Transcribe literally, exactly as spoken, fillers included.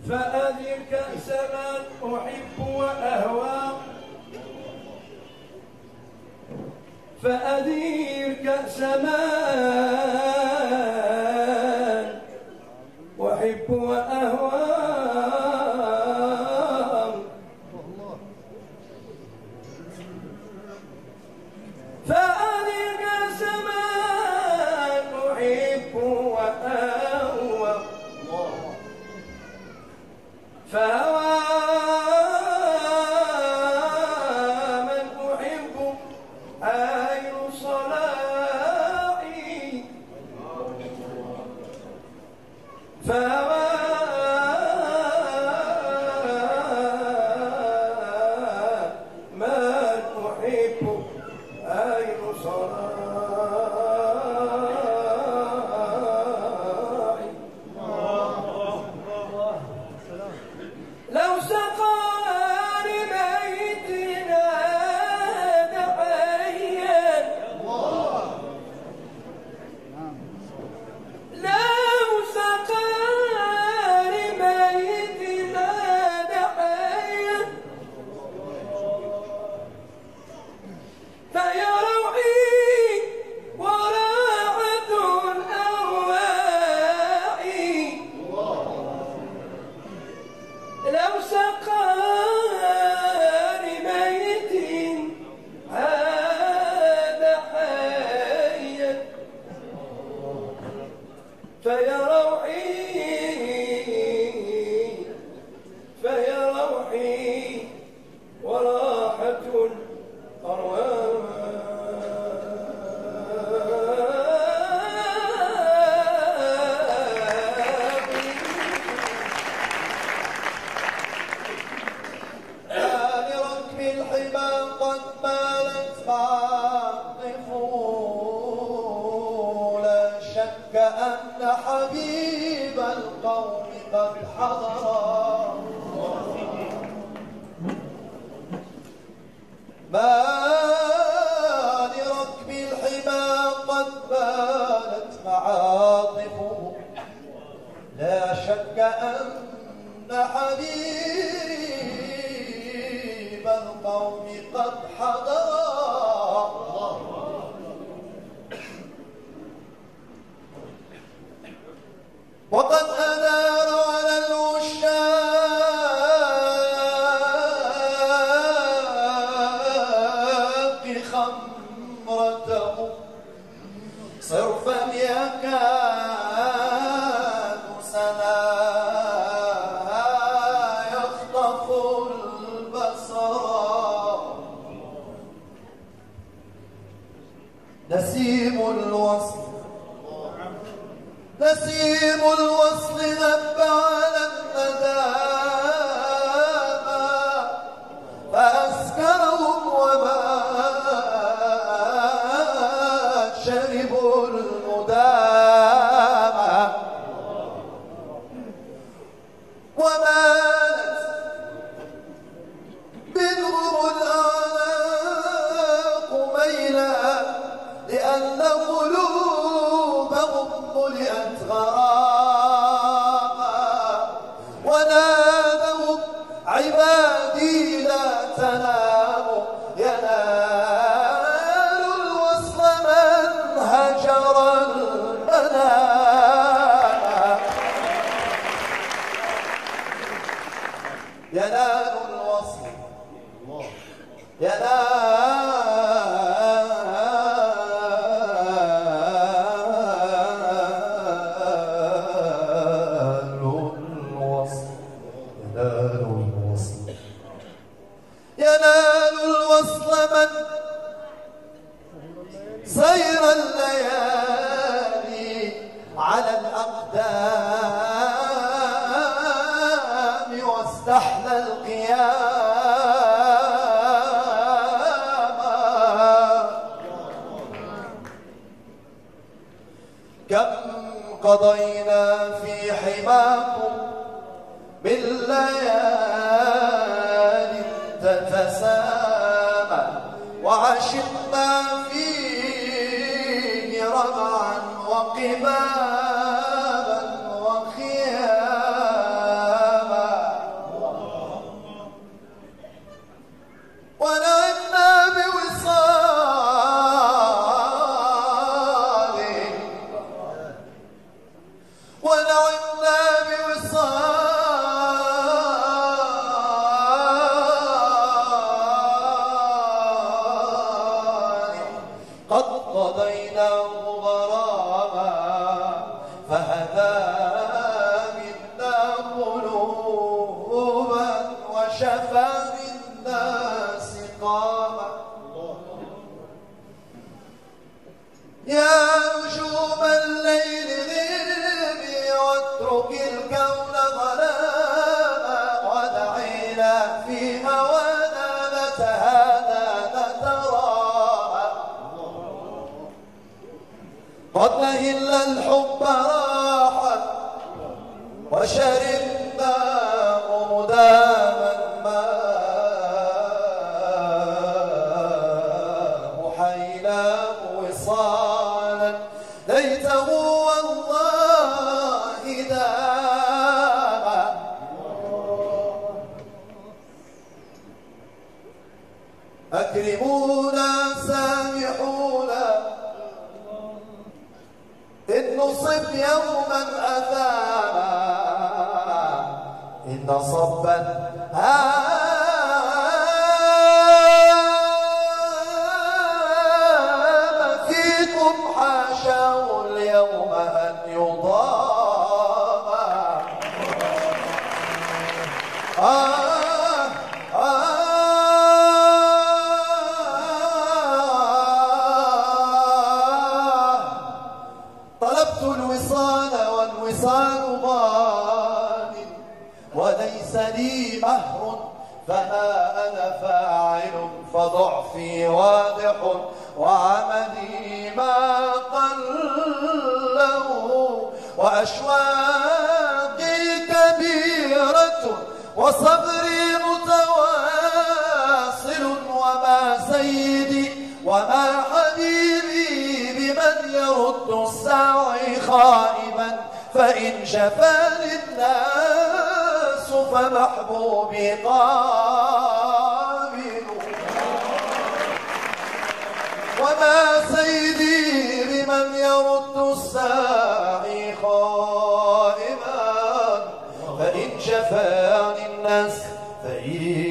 فأدر كأس من أحب وأهوى فأدير كأس من أحب وأهوى فأدير كأس من أحب وأهوى فهوى من أحب أي صلاحي فهوى من أحب أي صلاحي لو سقى لميتنا دحيا لو سقى لميتنا دحيا فيا روحي وراحة الأرواحي لو سقى لميت هذا حيا فيا روحي فيا روحي وراحة قد بالت معاطف لا شك أن حبيب القوم قد حضر ما لركب الحمى قد بالت معاطفه لا شك أن حبيب القوم قد حضر وقد أنار على العشاق خمرته صرفا يكاد سنا يخطف البصر نسيم الوصل نسيم الوصل هب على الندامى فأسكرهم وما شربوا المدامى ومالت منهم الأعناق ميلا لأن قلوبهم ملئت غراما ونادوا عبادي لا تناموا ينال الوصل من هجر المنام ينال الوصل ينال ينال الوصل من سير الليالي على الأقدام واستحلى القيام كم قضينا في حماكم بالليالي تتسامى وعشقنا فيه ربعا وقبابا وخياما نترك الكون ظلاما ودعينا في هوانا نتهادى نتراءى قد نهل الحب راحا وشربنا مداما ما محينا وصالا ليته والله داما أكرمونا سامحونا إن نصب يوما أثاما إن صبا هام فيكم حاشاه اليوم أن يضام آه آه طلبت الوصال والوصال ضال وليس لي مهر فما أنا فاعل فضعفي واضح وعملي ما قله وأشواقي كبيرة وصبري متواصل وما سيدي وما حبيبي بمن يرد الساعي خائبا فإن شفاني الناس فمحبوبي قابل وما سيدي بمن يرد الساعي خائبا فإن شفاني الناس فإن